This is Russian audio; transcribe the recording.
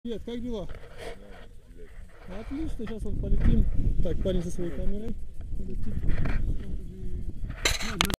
Привет, как дела? Отлично, сейчас вот полетим. Так, парень со своей камерой полетит.